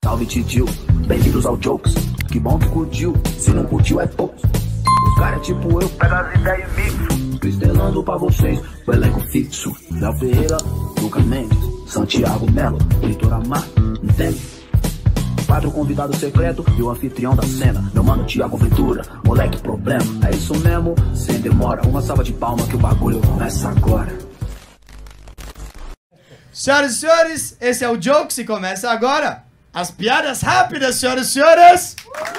Salve titio, bem-vindos ao Jokes. Que bom que curtiu, se não curtiu é pouco. Os caras tipo eu, pega as ideias e mixo. Estrelando pra vocês, o elenco fixo. Léo Ferreira, Lucas Mendes, Santiago Melo, Vitor Amar, entende? 4 convidados secretos e o anfitrião da cena. Meu mano Thiago Ventura, moleque problema. É isso mesmo, sem demora. Uma salva de palma que o bagulho começa agora. Senhoras e senhores, esse é o Jokes e começa agora as piadas rápidas, senhoras e senhores.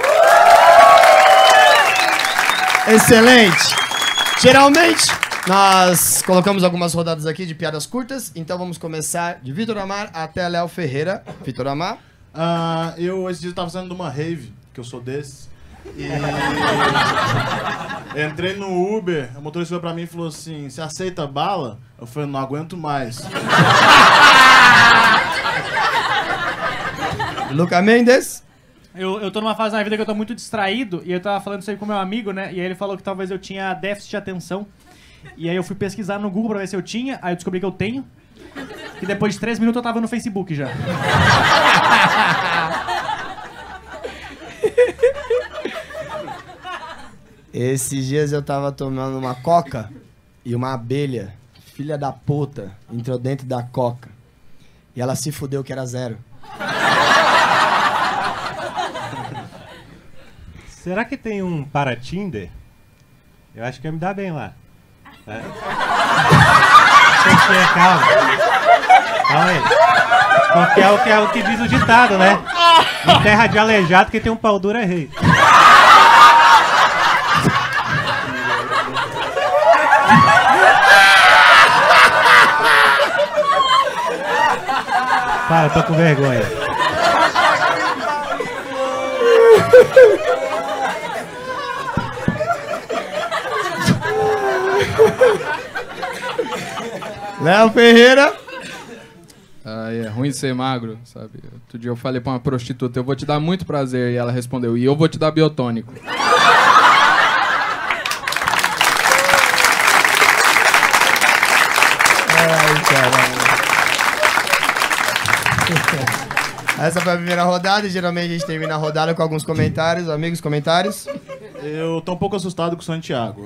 Excelente. Geralmente, nós colocamos algumas rodadas aqui de piadas curtas, então vamos começar de Vitor Amar até Léo Ferreira. Vitor Amar. Esse dia eu tava saindo de uma rave, que eu sou desses, e entrei no Uber, o motorista veio pra mim e falou assim, você aceita bala? Eu falei, não aguento mais. Lucas Mendes. Eu tô numa fase na vida que eu tô muito distraído, e eu tava falando isso aí com meu amigo, né, e aí ele falou que talvez eu tinha déficit de atenção, e aí eu fui pesquisar no Google pra ver se eu tinha, aí eu descobri que eu tenho. E depois de 3 minutos eu tava no Facebook já. Esses dias eu tava tomando uma coca e uma abelha, filha da puta, entrou dentro da coca. E ela se fudeu que era 0. Será que tem um para Tinder? Eu acho que ia me dar bem lá. É. Calma. Calma aí. Porque é o que diz o ditado, né? Em terra de aleijado, quem tem um pau duro é rei. Para, tô com vergonha. Léo Ferreira. É ruim ser magro, sabe? Outro dia eu falei pra uma prostituta, eu vou te dar muito prazer, e ela respondeu, e eu vou te dar biotônico. Ai, caralho. Essa foi a primeira rodada e geralmente a gente termina a rodada com alguns comentários. Amigos, comentários? Eu tô um pouco assustado com o Santiago.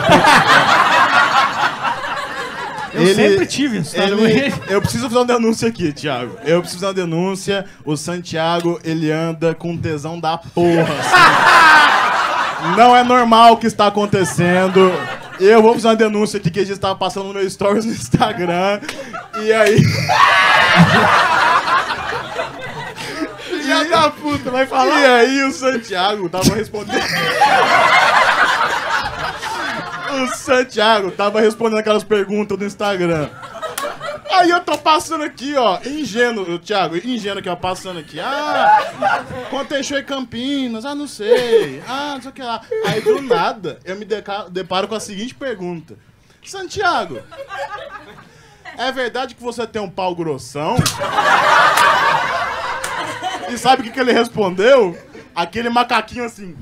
Eu sempre tive assustado com ele. Eu preciso fazer uma denúncia aqui, Thiago. Eu preciso fazer uma denúncia. O Santiago, ele anda com tesão da porra. Assim. Não é normal o que está acontecendo. Eu vou fazer uma denúncia aqui que a gente estava passando no meu stories no Instagram. E aí... Filha da puta, vai falar? E aí o Santiago tava respondendo... O Santiago tava respondendo aquelas perguntas do Instagram. Aí eu tô passando aqui, ó, ingênuo, Thiago, ingênuo aqui, ó, passando aqui. Quanto é show em Campinas? Não sei. Não sei o que lá. Aí do nada, eu me deparo com a seguinte pergunta. Santiago, é verdade que você tem um pau grossão? E sabe o que ele respondeu? Aquele macaquinho assim.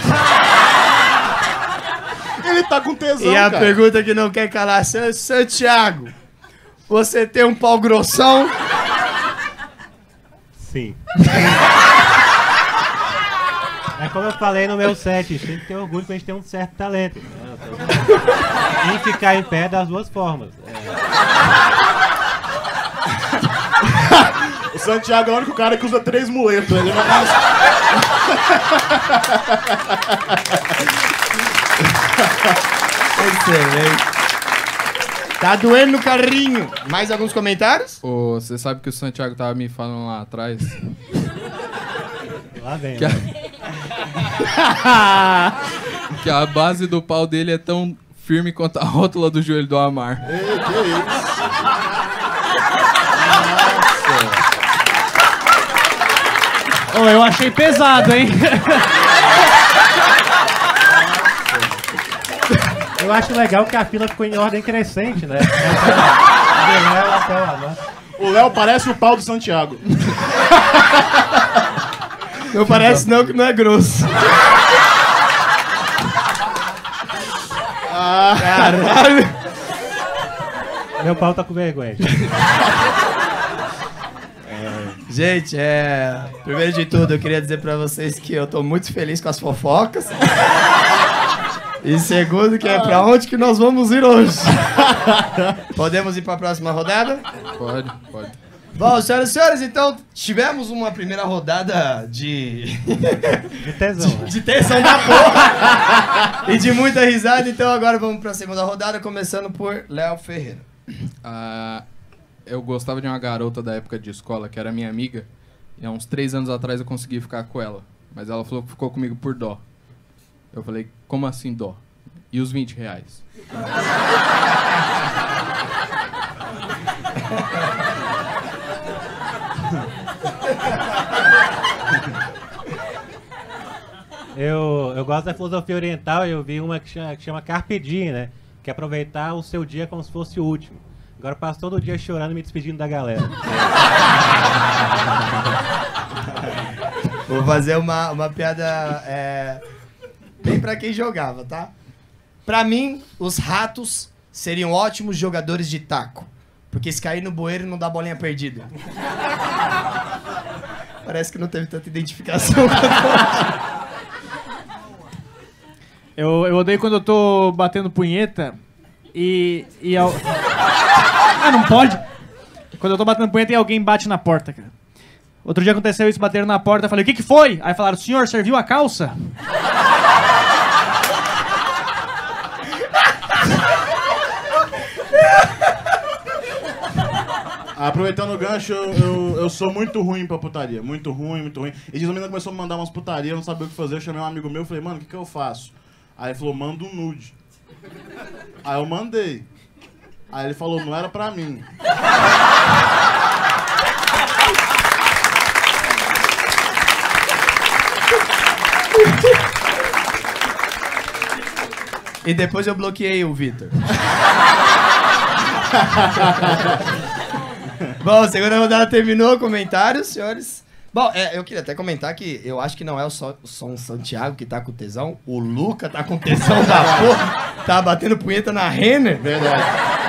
Ele tá com tesão, E a cara. pergunta que não quer calar, Santiago, você tem um pau grossão? Sim. É como eu falei no meu set, a gente tem que ter orgulho que a gente tem um certo talento. E ficar em pé das duas formas. O Santiago é o único cara que usa 3 muletas. Ele não faz... Excelente. Tá doendo no carrinho. Mais alguns comentários? Ô, você sabe que o Santiago tava me falando lá atrás? Lá vem, Que que a base do pau dele é tão firme quanto a rótula do joelho do Amar. Ei, que isso? Oh, eu achei pesado, hein? Eu acho legal que a fila ficou em ordem crescente, né? O Léo parece o pau do Santiago. Não parece não, que não é grosso. Caralho. Meu pau tá com vergonha. Gente, primeiro de tudo, eu queria dizer pra vocês que eu tô muito feliz com as fofocas. E segundo, que é pra onde que nós vamos ir hoje. Podemos ir pra próxima rodada? Pode. Bom, senhoras e senhores, então tivemos uma primeira rodada de tesão, né? de tesão da porra e de muita risada. Então agora vamos pra segunda rodada, começando por Léo Ferreira. Eu gostava de uma garota da época de escola, que era minha amiga, e há uns 3 anos atrás eu consegui ficar com ela. Mas ela falou que ficou comigo por dó. Eu falei, como assim dó? E os 20 reais? Eu gosto da filosofia oriental e eu vi uma que chama Carpe Diem, né? Que é aproveitar o seu dia como se fosse o último. Agora eu passo todo dia chorando e me despedindo da galera. Vou fazer uma piada bem pra quem jogava, tá? Pra mim, os ratos seriam ótimos jogadores de taco. Porque se cair no bueiro não dá bolinha perdida. Parece que não teve tanta identificação. Eu odeio quando eu tô batendo punheta não pode. Quando eu tô batendo punheta e alguém bate na porta, cara. Outro dia aconteceu isso, bateram na porta, eu falei, o que foi? Aí falaram, senhor, serviu a calça? Aproveitando o gancho, eu sou muito ruim pra putaria. Muito ruim, muito ruim. E diz, a menina começou a me mandar umas putarias, eu não sabia o que fazer. Eu chamei um amigo meu e falei, mano, o que eu faço? Aí ele falou, manda um nude. Aí eu mandei. Aí ele falou, não era pra mim. E depois eu bloqueei o Vitor. Bom, a segunda rodada terminou. Comentários, senhores? Bom, eu queria até comentar que eu acho que não é o Som Santiago que tá com tesão. O Luca tá com tesão da porra. Tá batendo punheta na Renner. Verdade.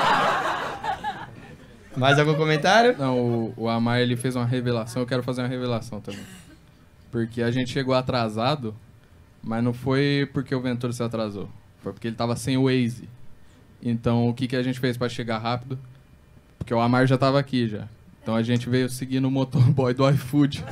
Mais algum comentário? Não, o Amar, ele fez uma revelação, eu quero fazer uma revelação também. Porque a gente chegou atrasado, mas não foi porque o Ventura se atrasou. Foi porque ele tava sem o Waze. Então, o que a gente fez pra chegar rápido? Porque o Amar já tava aqui já. Então a gente veio seguindo o motoboy do iFood.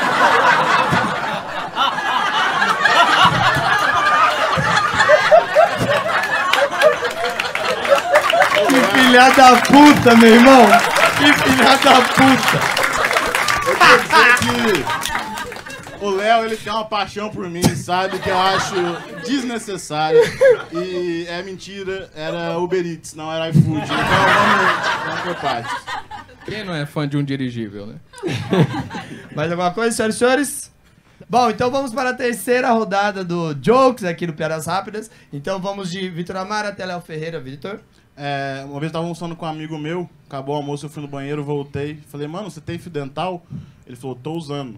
Que filha da puta, meu irmão! Que filha da puta! Eu quero dizer que o Léo, ele tem uma paixão por mim, sabe? Que eu acho desnecessária. E é mentira, era Uber Eats, não era iFood. Então vamos por partes. Quem não é fã de um dirigível, né? Mais alguma coisa, senhoras e senhores? Bom, então vamos para a terceira rodada do Jokes aqui no Piadas Rápidas. Então vamos de Vitor Amar até Léo Ferreira. Vitor? Uma vez eu tava almoçando com um amigo meu, acabou o almoço, eu fui no banheiro, voltei. Falei, mano, você tem fio dental? Ele falou, tô usando.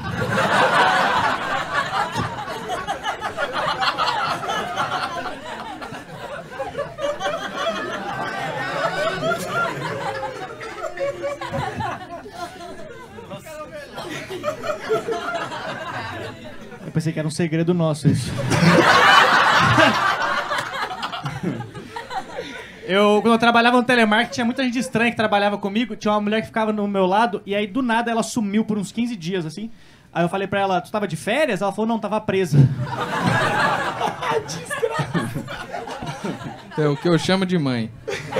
Eu pensei que era um segredo nosso isso. Quando eu trabalhava no telemarketing, tinha muita gente estranha que trabalhava comigo. Tinha uma mulher que ficava no meu lado e aí do nada ela sumiu por uns 15 dias, assim. Aí eu falei pra ela, tu tava de férias? Ela falou, não, tava presa. É o que eu chamo de mãe.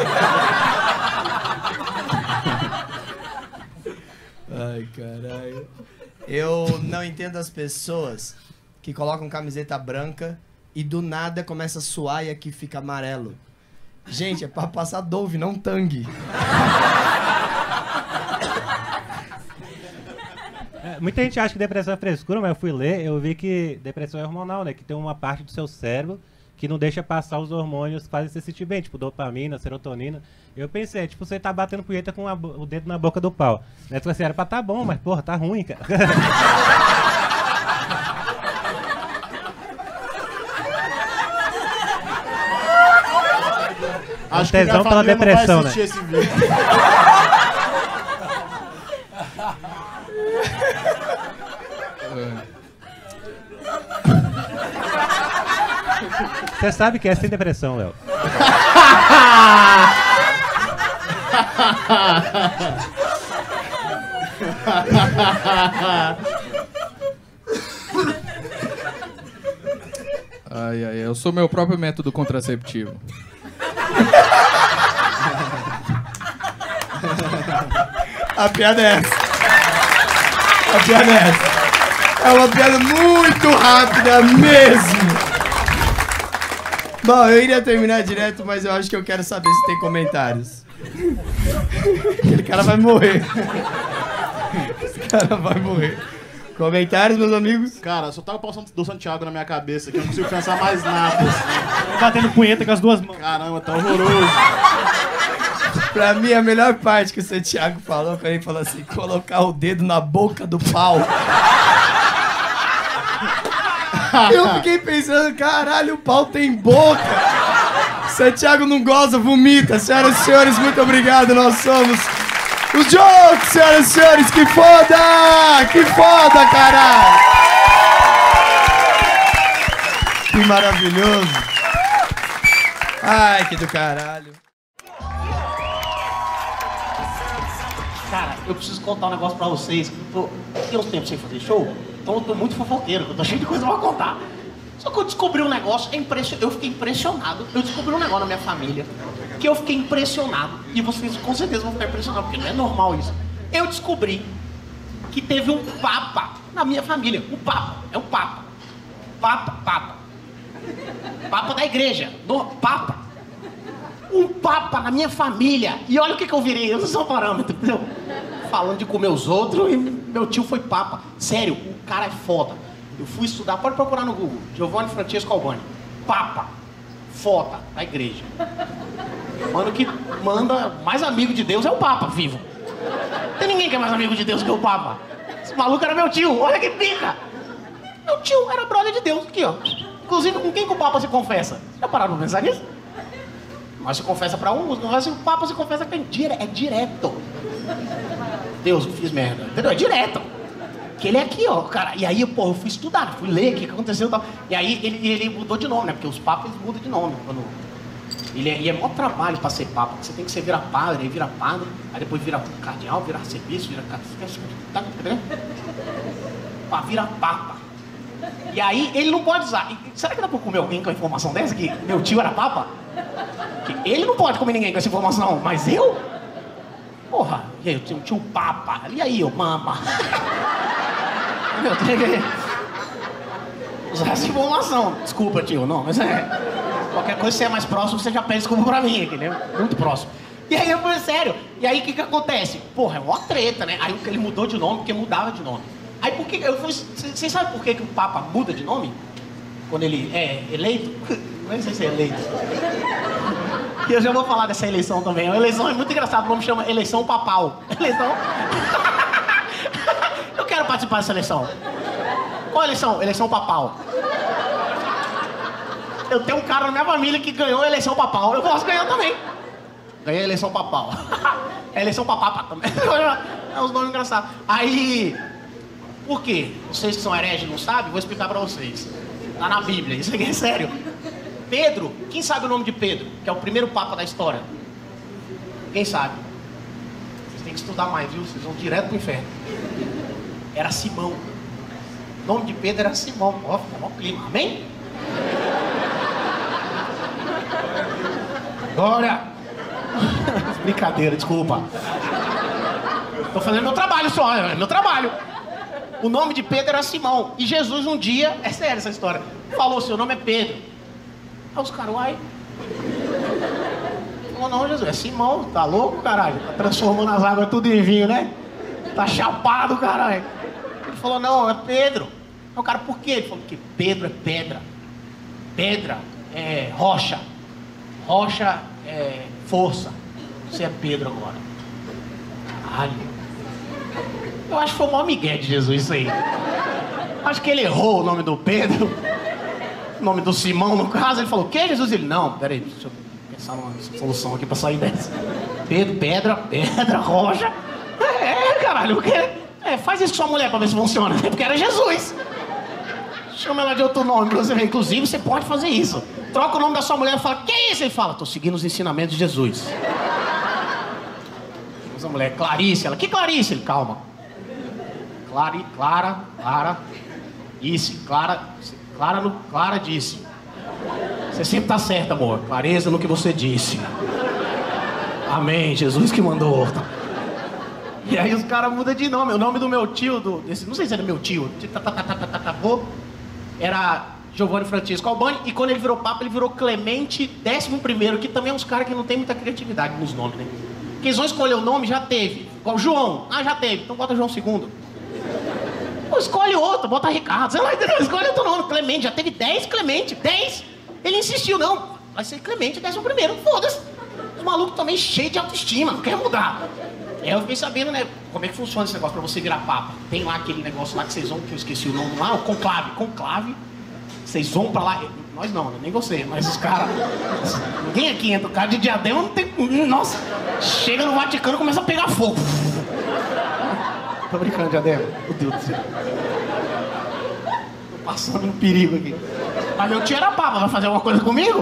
Ai, caralho. Eu não entendo as pessoas que colocam camiseta branca e do nada começa a suar e aqui fica amarelo. Gente, é pra passar Dove, não Tang. Muita gente acha que depressão é frescura, mas eu fui ler, eu vi que depressão é hormonal, né? Que tem uma parte do seu cérebro que não deixa passar os hormônios que fazem você se sentir bem, tipo dopamina, serotonina. Eu pensei, tipo, você tá batendo punheta com o dedo na boca do pau. Aí tu falou assim, era pra tá bom, mas porra, tá ruim, cara. Acho que minha tesão pela família depressão, não vai assistir esse vídeo. Você sabe que é sem depressão, Léo. Ai, ai, eu sou meu próprio método contraceptivo. A piada é essa. A piada é essa. É uma piada muito rápida mesmo. Bom, eu iria terminar direto, mas eu acho que eu quero saber se tem comentários. Aquele cara vai morrer. Esse cara vai morrer. Comentários, meus amigos? Cara, só tava passando do Santiago na minha cabeça que eu não consigo pensar mais nada. Assim. Batendo punheta com as duas mãos. Caramba, tá horroroso. Pra mim, a melhor parte que o Santiago falou, quando ele falou assim, colocar o dedo na boca do pau. Eu fiquei pensando, caralho, o pau tem boca. Santiago não goza, vomita. Senhoras e senhores, muito obrigado. Nós somos os Jokes, senhoras e senhores. Que foda! Que foda, caralho! Que maravilhoso. Ai, que do caralho. Cara, eu preciso contar um negócio pra vocês. Tem uns tempos sem fazer show, então eu tô muito fofoqueiro, eu tô cheio de coisa pra contar. Só que eu descobri um negócio, eu fiquei impressionado. Eu descobri um negócio na minha família, que eu fiquei impressionado. E vocês com certeza vão ficar impressionados, porque não é normal isso. Eu descobri que teve um papa na minha família. O papa, é o papa. Papa. Papa da igreja, do papa. Um papa na minha família. E olha o que eu virei, eu não sou parâmetro, entendeu? Falando de comer os outros, e meu tio foi papa. Sério, o cara é foda. Eu fui estudar, pode procurar no Google. Giovanni Francesco Albani. Papa. Foda da igreja. Mano que manda mais amigo de Deus é o papa, vivo. Não tem ninguém que é mais amigo de Deus que o papa. Esse maluco era meu tio, olha que pica. Meu tio era brother de Deus, aqui ó. Inclusive, com quem que o papa se confessa? Já pararam pra pensar nisso? Mas se confessa pra um, o papa se confessa pra é direto. Deus, eu fiz merda. Entendeu? É direto. Que ele é aqui, ó, cara. E aí, pô, eu fui estudar, fui ler o que aconteceu e tal. E aí ele mudou de nome, né? Porque os papas mudam de nome. E é maior trabalho pra ser papa. Você tem que ser virar padre, aí vira padre, aí depois vira cardeal, vira arcebispo, vira tá entendendo? Pra virar papa. E aí ele não pode usar. Será que dá pra comer alguém com a informação dessa? Que meu tio era papa? Que ele não pode comer ninguém com essa informação, mas eu? Porra, e aí, eu tinha um tio papa. E aí, eu mama. Eu tenho que usar essa informação. Desculpa, tio, não, mas qualquer coisa, se é mais próximo, você já pede desculpa pra mim, entendeu? Muito próximo. E aí eu falei, sério. E aí o que acontece? Porra, é uma treta, né? Aí ele mudou de nome porque mudava de nome. Aí por que eu fui. Vocês sabem por que o Papa muda de nome? Quando ele é eleito? Não sei se é eleito. E eu já vou falar dessa eleição também. A eleição é muito engraçada, o nome chama eleição papal. Eleição. Eu quero participar dessa eleição. Qual eleição? Eleição papal. Eu tenho um cara na minha família que ganhou a eleição papal. Eu posso ganhar também. Ganhei a eleição papal. É eleição papapa também. É uns nomes engraçados. Aí, por quê? Vocês que são hereges não sabem, vou explicar pra vocês. Tá na Bíblia, isso aqui é sério. Pedro, quem sabe o nome de Pedro? Que é o primeiro papa da história. Quem sabe? Vocês têm que estudar mais, viu? Vocês vão direto pro inferno. Era Simão. O nome de Pedro era Simão. Ó, ficou um clima. Amém? Glória! Brincadeira, desculpa. Tô fazendo meu trabalho só, é meu trabalho. O nome de Pedro era Simão. E Jesus um dia, é sério essa história, falou, seu nome é Pedro. Aí os caras, uai. Falou, não, Jesus, é Simão, tá louco, caralho? Tá transformando as águas tudo em vinho, né? Tá chapado, caralho. Ele falou, não, é Pedro. Aí o cara, por quê? Ele falou, porque Pedro é pedra. Pedra é rocha. Rocha é força. Você é Pedro agora. Caralho. Eu acho que foi o maior migué de Jesus isso aí. Acho que ele errou o nome do Pedro. O nome do Simão, no caso. Ele falou, o que, Jesus? Ele, não, peraí, deixa eu pensar numa solução aqui pra sair dessa. Pedro, pedra, rocha. É, caralho, o quê? Faz isso com sua mulher pra ver se funciona, né? Porque era Jesus. Chama ela de outro nome pra você ver. Inclusive, você pode fazer isso. Troca o nome da sua mulher e fala, que é isso? Ele fala, tô seguindo os ensinamentos de Jesus. Essa mulher, Clarice. Ela, que Clarice? Ele, calma. Clara. Disse. Clara disse. Você sempre tá certa, amor. Clareza no que você disse. Amém. Jesus que mandou. E aí os caras mudam de nome. O nome do meu tio, não sei se era meu tio, era Giovanni Francisco Albani. E quando ele virou papa, ele virou Clemente XI, que também é uns caras que não tem muita criatividade nos nomes, né? Porque eles vão escolher o nome, já teve. Igual João. Já teve. Então bota João II. Pô, escolhe outro, bota Ricardo. Sei lá, entendeu? Escolhe outro nome. Clemente. Já teve 10 Clemente. 10. Ele insistiu, não. Vai ser Clemente XI. Foda-se. Os malucos também cheios de autoestima. Não quer mudar. Aí eu fiquei sabendo, né, como é que funciona esse negócio pra você virar papa. Tem lá aquele negócio lá que vocês vão, que eu esqueci o nome lá, o conclave. Vocês vão pra lá. Nós não, nem você, mas os caras. Ninguém aqui entra. O cara de Diadema não tem. Nossa! Chega no Vaticano e começa a pegar fogo. Tô brincando, Diadema. Meu Deus do céu. Tô passando um perigo aqui. Mas meu tio era papa, vai fazer alguma coisa comigo?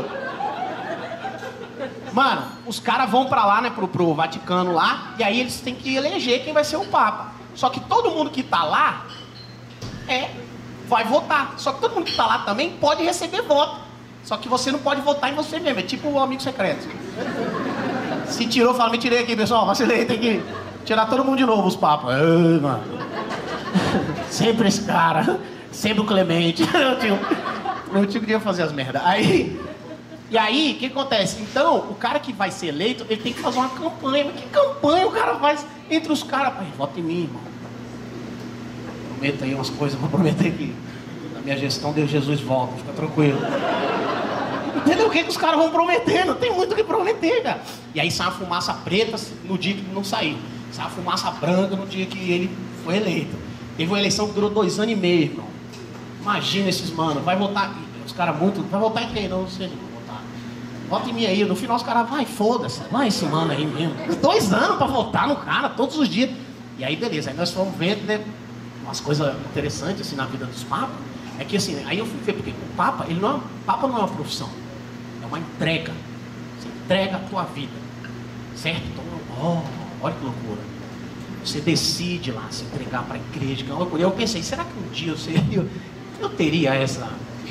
Mano, os caras vão pra lá, né, pro Vaticano lá, e aí eles têm que eleger quem vai ser o Papa. Só que todo mundo que tá lá vai votar. Só que todo mundo que tá lá também pode receber voto. Só que você não pode votar em você mesmo, é tipo o amigo secreto. Se tirou, fala, me tirei aqui, pessoal, vacilei, tem que tirar todo mundo de novo, os papas. Ai, mano. Sempre esse cara, sempre o Clemente. Meu tio queria fazer as merdas. E aí, o que acontece? Então, o cara que vai ser eleito, ele tem que fazer uma campanha. Mas que campanha o cara faz entre os caras? Vota em mim, irmão. Prometo aí umas coisas, vou prometer que na minha gestão Deus Jesus volta, fica tranquilo. Entendeu o que os caras vão prometer? Não tem muito o que prometer, cara. E aí sai uma fumaça preta no dia que não saiu. Sai uma fumaça branca no dia que ele foi eleito. Teve uma eleição que durou 2 anos e meio, irmão. Imagina esses manos, vai votar... Os caras muito... Vai votar em quem? Não sei. Vota em mim aí. No final os caras, vai, foda-se. Vai esse mano aí mesmo. 2 anos pra votar no cara, todos os dias. E aí, beleza. Aí nós fomos ver, né, umas coisas interessantes, assim, na vida dos papas. É que, assim, aí eu fui ver, porque o papa, papa não é uma profissão. É uma entrega. Você entrega a tua vida. Certo? Então, olha que loucura. Você decide lá se entregar pra igreja. Que é uma loucura. Eu pensei, será que um dia eu teria essa...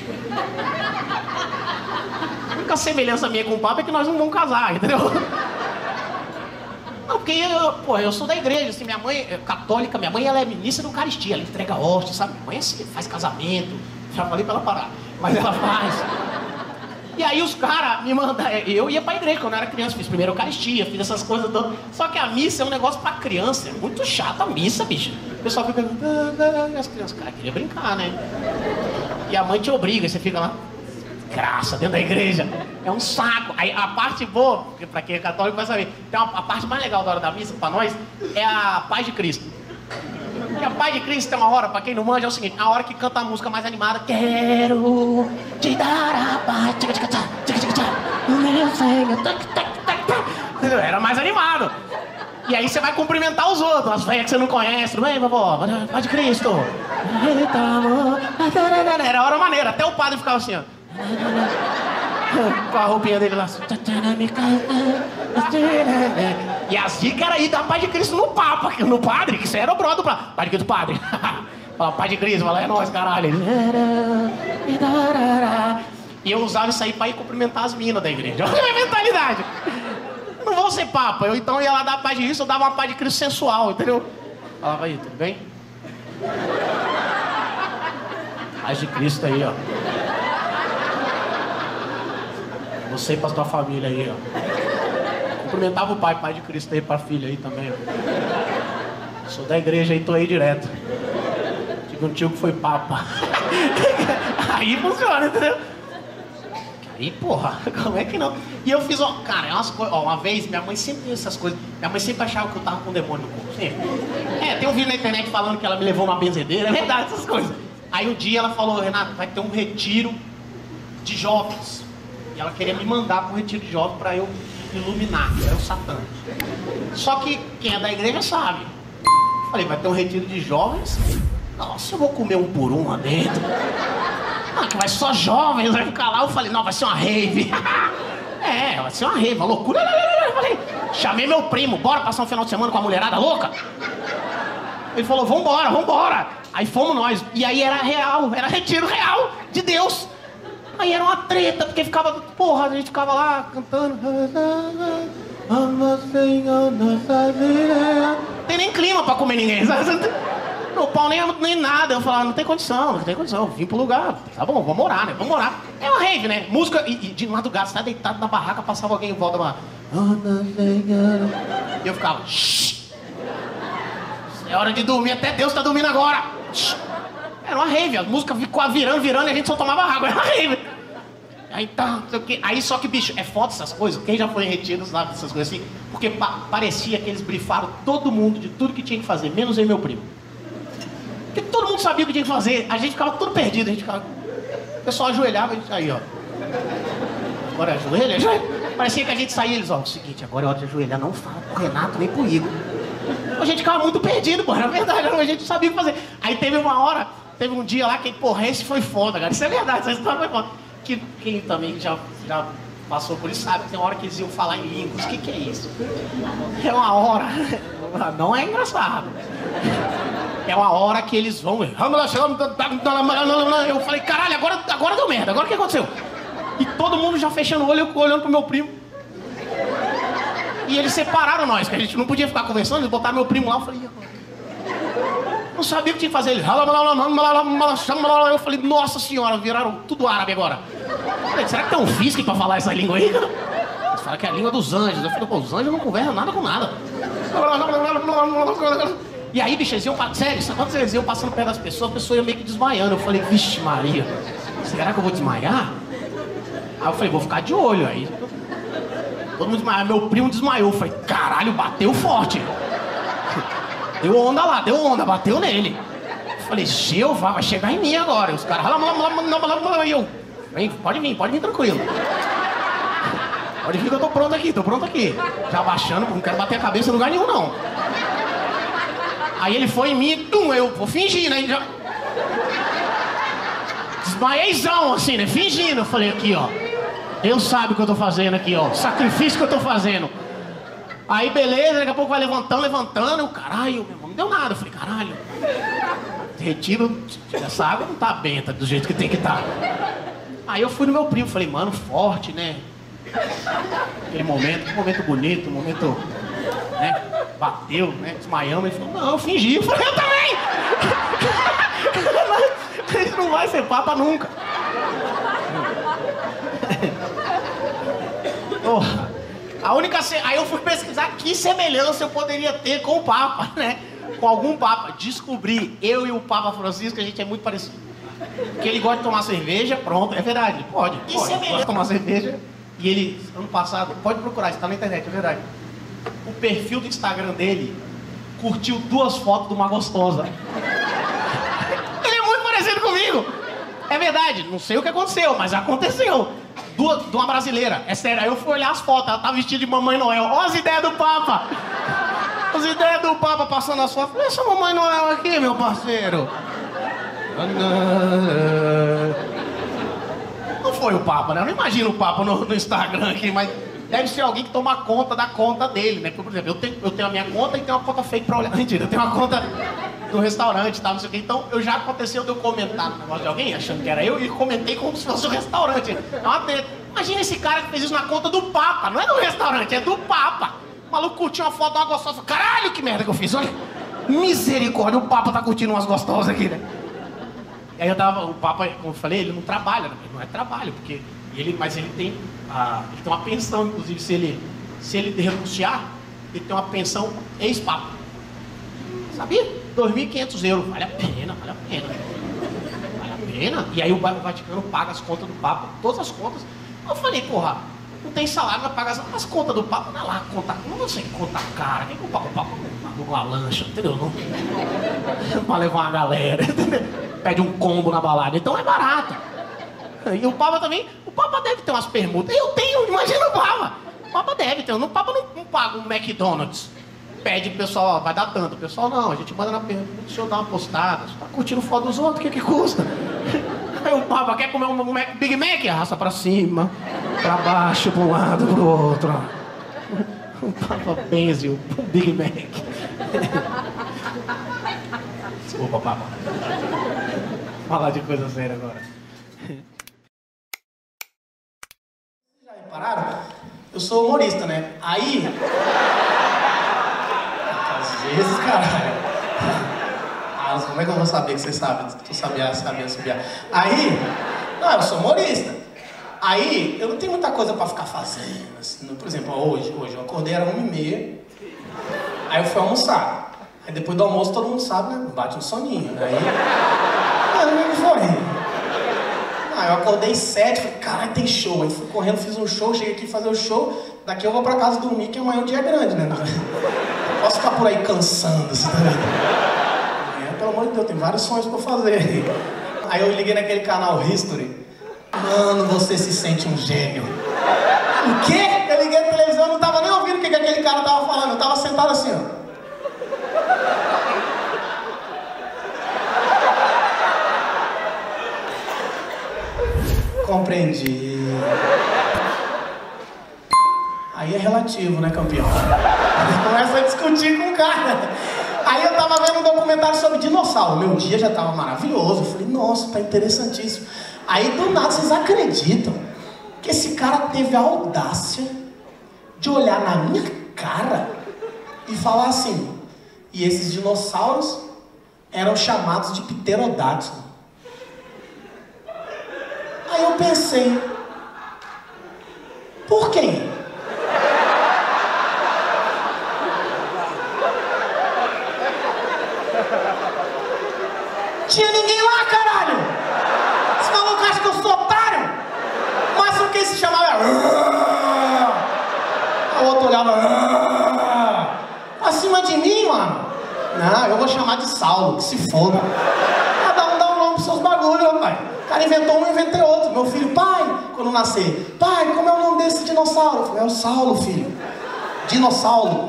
A única semelhança minha com o Papa é que nós não vamos casar, entendeu? Não, porque eu sou da igreja, assim, minha mãe é católica, minha mãe ela é ministra da Eucaristia, ela entrega hóstia, sabe? Minha mãe assim, faz casamento, já falei pra ela parar, mas ela faz. E aí os caras me mandam, eu ia pra igreja quando eu era criança, fiz primeiro Eucaristia, fiz essas coisas todas. Só que a missa é um negócio pra criança, é muito chato a missa, bicho. O pessoal fica, e as crianças, cara, queria brincar, né? E a mãe te obriga, você fica lá. Graça dentro da igreja, é um saco. Aí a parte boa, porque pra quem é católico vai saber, tem a parte mais legal da hora da missa pra nós é a paz de Cristo. E a paz de Cristo tem uma hora, pra quem não manja, é o seguinte: a hora que canta a música mais animada, quero te dar a paz, o meu Senhor, entendeu? Era mais animado. E aí você vai cumprimentar os outros, as velhas que você não conhece, tudo bem, vovó? Paz de Cristo. Era a hora maneira, até o padre ficava assim, ó. Com a roupinha dele lá. E as dicas era ir dar paz de Cristo no Papa, no padre, que isso era o brother do paz de Cristo, padre. Fala, paz de Cristo, fala, é nóis, caralho. E eu usava isso aí pra ir cumprimentar as minas da igreja. Olha a minha mentalidade. Eu não vou ser papa, eu então ia lá dar paz de Cristo, eu dava uma paz de Cristo sensual, entendeu? Falava aí, tudo bem? Paz de Cristo aí, ó. Você e pra tua família aí, ó. Cumprimentava o pai de Cristo aí pra filha aí também, ó. Sou da igreja aí, tô aí direto. Tive um tio que foi papa. Aí funciona, entendeu? Aí, porra, como é que não? E eu fiz, cara, umas coisas, uma vez, minha mãe sempre viu essas coisas. Minha mãe sempre achava que eu tava com um demônio no corpo, sempre. Tem um vídeo na internet falando que ela me levou numa benzedeira, é verdade, essas coisas. Aí um dia ela falou, Renato, vai ter um retiro de jovens. E ela queria me mandar para o retiro de jovem para eu iluminar, que era o Satã. Só que quem é da igreja sabe. Falei, vai ter um retiro de jovens. Nossa, eu vou comer um por um lá dentro. Ah, que vai só jovens, vai ficar lá. Eu falei, não, vai ser uma rave. É, vai ser uma rave, uma loucura. Eu falei, chamei meu primo, bora passar um final de semana com a mulherada louca? Ele falou, vambora, vambora. Aí fomos nós. E aí era real, era retiro real de Deus. Aí era uma treta, porque ficava, porra, a gente ficava lá cantando. Não tem nem clima pra comer ninguém, sabe? Meu pau nem nada. Eu falava, não tem condição, não tem condição. Vim pro lugar. Tá bom, vamos orar, né? Vamos orar. É uma rave, né? Música, e de madrugada, você tá deitado na barraca, passava alguém em volta lá. E eu ficava, shh. É hora de dormir, até Deus tá dormindo agora. Shh. Era uma rave, a música ficou virando, e a gente só tomava água. Era uma rave. Aí tá, não sei o quê. Aí só que, bicho, é foda essas coisas. Quem já foi em retiros sabe dessas coisas assim. Porque parecia que eles brifaram todo mundo de tudo que tinha que fazer, menos eu e meu primo. Porque todo mundo sabia o que tinha que fazer, a gente ficava tudo perdido, a gente ficava... O pessoal ajoelhava, a gente... Aí, ó. Agora ajoelha, ajoelha. Parecia que a gente saía, eles, ó, o seguinte, agora é hora de ajoelhar, não fala pro Renato nem pro Igor. A gente ficava muito perdido, pô, era verdade, a gente não sabia o que fazer. Aí teve uma hora, teve um dia lá que, porra, esse foi foda, cara, isso é verdade, essa história foi foda. Que quem também já passou por isso sabe que tem uma hora que eles iam falar em línguas, o que é isso? É uma hora, não é engraçado. É uma hora que eles vão... Eu falei, caralho, agora deu merda, agora o que aconteceu? E todo mundo já fechando o olho, eu olhando pro meu primo. E eles separaram nós, que a gente não podia ficar conversando, eles botaram meu primo lá, eu falei... Não sabia o que tinha que fazer, eles... Eu falei, nossa senhora, viraram tudo árabe agora. Eu falei, será que tem um fisque pra falar essa língua aí? Eles falam que é a língua dos anjos. Eu falei, pô, os anjos não conversam nada com nada. E aí, bicho, eles iam... Sério, quando eles iam passando perto das pessoas, a pessoa ia meio que desmaiando. Eu falei, vixe Maria, será que eu vou desmaiar? Aí eu falei, vou ficar de olho. Aí todo mundo desmaiou, meu primo desmaiou. Eu falei, caralho, bateu forte. Deu onda lá, deu onda, bateu nele. Eu falei, Jeová, vai chegar em mim agora. E os caras... E eu... Pode vir tranquilo. Pode vir que eu tô pronto aqui. Já baixando, não quero bater a cabeça em lugar nenhum, não. Aí ele foi em mim, eu vou fingir, né? Já... Desmaieizão, assim, né? Fingindo. Eu falei, aqui, ó. Deus sabe o que eu tô fazendo aqui, ó. O sacrifício que eu tô fazendo. Aí, beleza, daqui a pouco vai levantando. Eu, caralho, meu irmão, não deu nada. Eu falei, caralho. Retiro, essa água não tá benta do jeito que tem que estar. Aí eu fui no meu primo, falei, mano, forte, né? Aquele momento, que momento bonito, momento, né? Bateu, né? Desmaiamos. Ele falou, não, eu fingi. Eu falei, eu também! A gente não vai ser papa nunca. Porra. Aí eu fui pesquisar que semelhança eu poderia ter com o Papa, né? Com algum Papa. Descobri, eu e o Papa Francisco, a gente é muito parecido. Porque ele gosta de tomar cerveja, pronto, é verdade, ele pode. Gosta de tomar cerveja. E ele, ano passado, pode procurar, está na internet, é verdade. O perfil do Instagram dele curtiu 2 fotos de uma gostosa. Ele é muito parecido comigo. É verdade, não sei o que aconteceu, mas aconteceu. De uma brasileira, é sério. Aí eu fui olhar as fotos, ela tava vestida de Mamãe Noel. Olha as ideias do Papa. As ideias do Papa passando as fotos. Olha essa Mamãe Noel aqui, meu parceiro. Não foi o Papa, né? Eu não imagino o Papa no Instagram aqui, mas deve ser alguém que toma conta da conta dele, né? Por exemplo, eu tenho a minha conta e tenho uma conta fake pra olhar. Mentira, eu tenho uma conta do restaurante e tal, não sei o quê. Então, já aconteceu de eu comentar no negócio de alguém, achando que era eu, e comentei como se fosse o restaurante. É uma treta. Imagina esse cara que fez isso na conta do Papa. Não é do restaurante, é do Papa. O maluco curtiu uma foto de uma gostosa. Caralho, que merda que eu fiz. Olha, misericórdia, o Papa tá curtindo umas gostosas aqui, né? E aí o Papa, como eu falei, ele não trabalha, não é trabalho, porque mas ele tem uma pensão, inclusive, se ele renunciar, ele tem uma pensão ex-Papa. Sabia? 2.500 euros. Vale a pena. Vale a pena. E aí o Vaticano paga as contas do Papa, todas as contas. Eu falei, porra, não tem salário, vai pagar as contas do Papa. Não é lá contar, não vou ser contar cara. Quem que o Papa pagou uma lancha, entendeu? Não pra levar uma galera, entendeu? Pede um combo na balada, então é barato. E o Papa também, o Papa deve ter umas permutas. Eu tenho, imagina o Papa. O Papa deve ter, o Papa não paga um McDonald's. pede pro pessoal, ó, vai dar tanto. O pessoal, não, a gente manda na pergunta, deixa eu dar uma postada. Você tá curtindo foto dos outros, o que custa? Aí o Papa quer comer um Big Mac? Arrasta pra cima, pra baixo, pra um lado, pro outro. O Papa benze o Big Mac. Desculpa, Papa. Falar de coisa séria agora. Já repararam? Eu sou humorista, né? Aí... Às vezes, caralho. Ah, como é que eu vou saber que você sabe? Tu sabia. Aí... Não, eu sou humorista. Aí, eu não tenho muita coisa pra ficar fazendo. Assim, por exemplo, hoje eu acordei, era 1h30. Aí eu fui almoçar. Aí depois do almoço, todo mundo sabe, né? Bate um soninho. Aí... Mano, o que foi? Ah, eu acordei 7, falei, caralho, tem show. Aí fui correndo, fiz um show, cheguei aqui fazer o show. Daqui eu vou pra casa dormir, que amanhã o dia é grande, né? Posso ficar por aí cansando, assim, também. Amanhã, pelo amor de Deus, tem vários sonhos pra fazer. Aí eu liguei naquele canal History. Mano, você se sente um gênio. O quê? Eu liguei a televisão, não tava nem ouvindo o que aquele cara tava falando. Eu tava sentado assim, ó. Compreendi. Aí é relativo, né, campeão? Começa a discutir com o cara. Aí eu tava vendo um documentário sobre dinossauro. Meu dia já tava maravilhoso. Eu falei, nossa, tá interessantíssimo. Aí do nada, vocês acreditam que esse cara teve a audácia de olhar na minha cara e falar assim, e esses dinossauros eram chamados de pterodáctilo. Aí eu pensei, por quem? Tinha ninguém lá, caralho! Esse maluco acha que eu sou otário? Mas o que se chamava? O outro olhava pra cima de mim, mano. Não, eu vou chamar de Saulo, que se foda. Cada um dá um nome pros seus bagulhos, rapaz. O cara inventou um, eu inventei outro. Meu filho, pai, quando nascer, pai, como é o nome desse dinossauro? Eu falei, é o Saulo, filho. Dinossauro.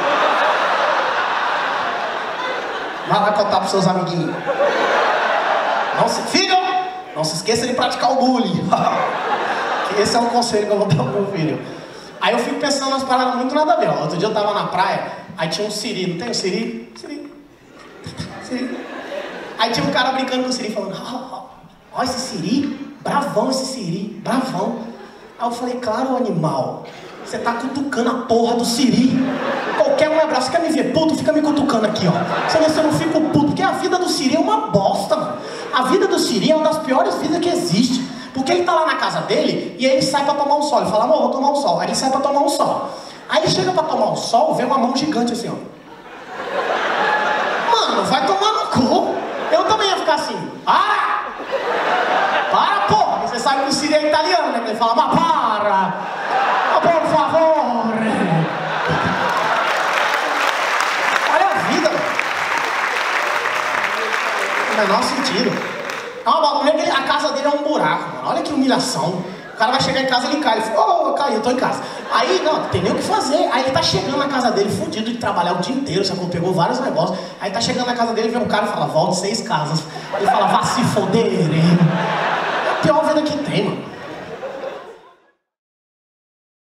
Vai lá contar pros seus amiguinhos. Filho, não se esqueça de praticar o bullying. Esse é o conselho que eu vou dar pro meu filho. Aí eu fico pensando nas paradas muito nada a ver. Outro dia eu tava na praia, aí tinha um siri, não tem um siri? Siri. Aí tinha um cara brincando com o siri, falando, ó esse siri, bravão esse siri, bravão. Aí eu falei, claro, animal, você tá cutucando a porra do siri. Qualquer um é bravo, você quer me ver puto, fica me cutucando aqui, ó. Você vê se eu não fico puto, porque a vida do siri é uma bosta, mano. A vida do siri é uma das piores vidas que existe. Porque ele tá lá na casa dele e aí ele sai pra tomar um sol. Ele fala, amor, vou tomar um sol. Aí ele sai pra tomar um sol. Aí ele chega pra tomar um sol, vê uma mão gigante assim, ó. Mano, vai tomar no cu. Eu também ia ficar assim, para, porra. Você sabe que o siri é italiano, né? Ele fala, mas para, por favor. Olha a vida, mano. Não faz o menor sentido. A casa dele é um buraco, mano. Olha que humilhação. O cara vai chegar em casa, ele cai. Ele fala, oh, caiu, eu tô em casa. Aí, não tem nem o que fazer. Aí ele tá chegando na casa dele, fudido de trabalhar o dia inteiro, sacou? Pegou vários negócios. Aí tá chegando na casa dele, vê um cara e fala, volte 6 casas. Ele fala, vá se foder, hein? É a pior vida que tem, mano.